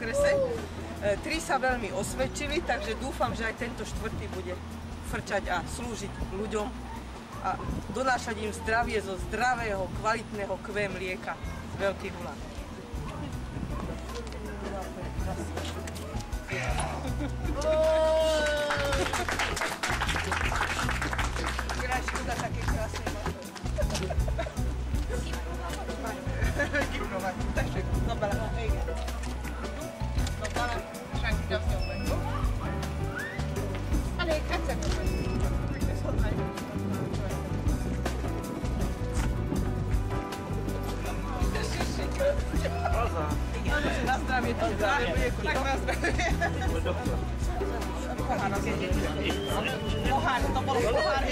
okrese. 3 sa veľmi osvedčili, takže dúfam, že aj tento 4. bude frčať a slúžiť ľuďom a donášať im zdravie zo zdravého, kvalitného QV mlieka z Veľkých Hulán. Škoda také krásne máte. Takže, dobra, Sánki kapja meg. Elég egyszer na zdravie, to zdravie bude tak na zdravie. Pohár, to bolo pohári.